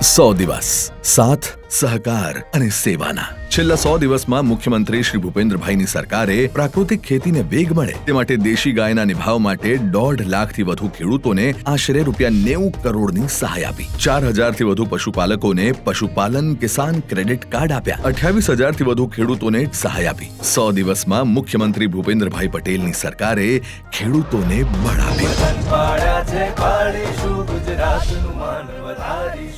100 દિવસ સાથ સહકાર અને સેવાના છેલ્લા 100 દિવસમાં મુખ્યમંત્રી શ્રી ભૂપેન્દ્રભાઈની સરકારે પ્રાકૃતિક ખેતીને વેગ મળે તે માટે દેશી ગાયના નિભાવ માટે 1.5 લાખથી વધુ ખેડૂતોને આશરે ₹90 કરોડની સહાય આપી। 4000 થી વધુ પશુપાલકોને પશુપાલન કિસાન ક્રેડિટ કાર્ડ આપ્યા। 28,000 થી વધુ ખેડૂતોને સહાય આપી। 100 દિવસમાં મુખ્યમંત્રી ભૂપેન્દ્રભાઈ પટેલની સરકારે ખેડૂતોને બળ આપ્યું।